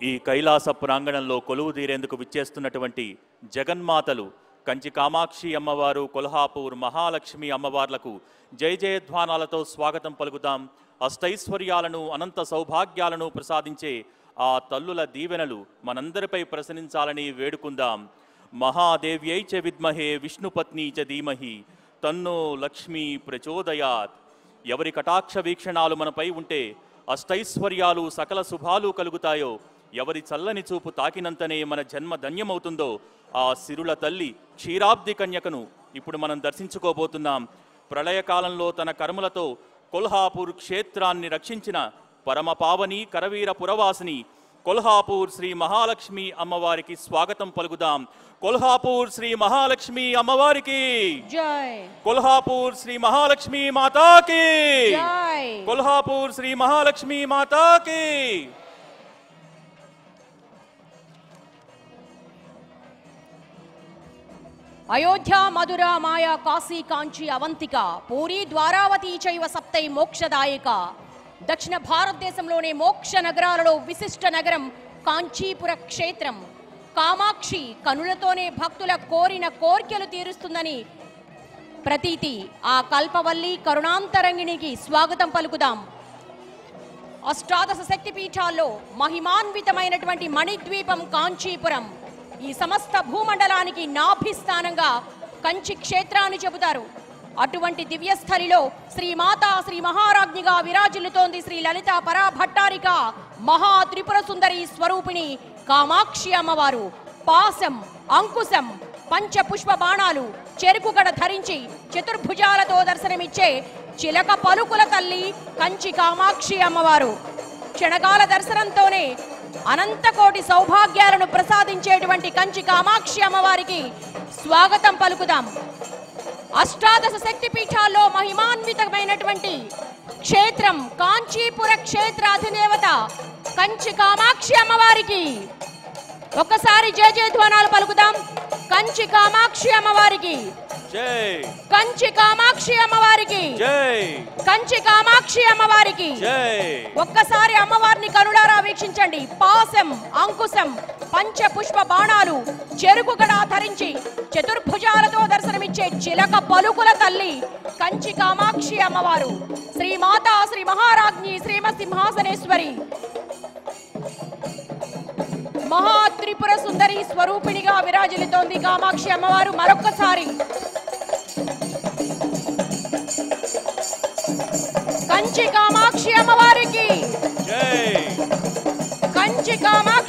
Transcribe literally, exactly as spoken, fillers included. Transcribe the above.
ఈ కైలాస ప్రాంగణంలో కొలువు తీరేందుకు విచ్చేస్తున్నటువంటి జగన్మాతలు కంచి కామాక్షి అమ్మవారు, కొల్హాపూర్ మహాలక్ష్మి అమ్మవార్లకు జయ జయధ్వానాలతో స్వాగతం పలుకుతాం. అష్టైశ్వర్యాలను, అనంత సౌభాగ్యాలను ప్రసాదించే ఆ తల్లుల దీవెనలు మనందరిపై ప్రసరించాలని వేడుకుందాం. మహాదేవ్యై చ విద్మహే విష్ణుపత్ని చ ధీమహి తన్నో లక్ష్మీ ప్రచోదయాత్. ఎవరి కటాక్ష వీక్షణాలు మనపై ఉంటే అష్టైశ్వర్యాలు, సకల శుభాలు కలుగుతాయో, ఎవరి చల్లని చూపు తాకినంతనే మన జన్మ ధన్యమవుతుందో ఆ సిరుల తల్లి క్షీరాబ్ది కన్యకను ఇప్పుడు మనం దర్శించుకోబోతున్నాం. ప్రళయకాలంలో తన కర్మలతో కొల్హాపూర్ క్షేత్రాన్ని రక్షించిన పరమపావని కరవీర పురవాసిని కొల్హాపూర్ శ్రీ మహాలక్ష్మి అమ్మవారికి స్వాగతం పలుకుదాం. కొల్హాపూర్ శ్రీ మహాలక్ష్మి అమ్మవారికి జై. కొల్హాపూర్ శ్రీ మహాలక్ష్మి మాతాకి జై. కొల్హాపూర్ శ్రీ మహాలక్ష్మి మాతాకి. అయోధ్య, మధుర, మాయా, కాశీ, కాంచి, అవంతిక, పూరి, ద్వారావతి చైవ సప్తై మోక్షదాయక. దక్షిణ భారతదేశంలోనే మోక్ష నగరాలలో విశిష్ట నగరం కాంచీపుర క్షేత్రం. కామాక్షి కనులతోనే భక్తుల కోరిన కోర్కెలు తీరుస్తుందని ప్రతీతి. ఆ కల్పవల్లి కరుణాంతరంగిణికి స్వాగతం పలుకుదాం. అష్టాదశ శక్తిపీఠాల్లో మహిమాన్వితమైనటువంటి మణిద్వీపం కాంచీపురం. ఈ సమస్త భూమండలానికి నాభిస్థానంగా కంచి క్షేత్రాన్ని చెబుతారు. అటువంటి దివ్యస్థలిలో శ్రీమాత శ్రీ మహారాజ్ఞిగా విరాజిల్లుతోంది శ్రీ లలిత పరాభట్టారిక మహా త్రిపుర సుందరి స్వరూపిణి కామాక్షి అమ్మవారు. పాశం, అంకుశం, పంచపుష్ప బాణాలు, చెరుకుగడ ధరించి చతుర్భుజాలతో దర్శనమిచ్చే చిలక పలుకుల తల్లి కంచి కామాక్షి అమ్మవారు. క్షణకాల దర్శనంతోనే అనంతకోటి సౌభాగ్యాలను ప్రసాదించేటువంటి కంచి కామాక్షి అమ్మవారికి స్వాగతం పలుకుదాం. అష్టాదశ శక్తి పీఠాల్లో మహిమాన్వితమైనటువంటి క్షేత్రం కాంచీపుర క్షేత్ర అధిదేవత కంచి కామాక్షి అమ్మవారికి ఒక్కసారి జయ జయధ్వానాలు పలుకుదాం. కంచి కామాక్షి అమ్మవారికి జై. కంచి కామాక్షి అమ్మవారికి జై. కంచి కామాక్షి అమ్మవారికి జై. ఒక్కసారి అమ్మవారిని కనులారా వీక్షించండి. పాశం, అంకుశం, పంచపుష్ప బాణాలు, చెరుకు గడ ధరించి చతుర్భుజాలతో దర్శనమిచ్చే చిలక పలుకుల తల్లి కంచి కామాక్షి అమ్మవారు. శ్రీమాత శ్రీ మహారాజ్ఞి శ్రీమ సింహాసనేశ్వరి మహా త్రిపుర సుందరి స్వరూపిణిగా విరాజిల్లుతోంది కామాక్షి అమ్మవారు. మరొక్కసారి కంచి కామాక్షి అమ్మవారికి జై. కంచి కామాక్షి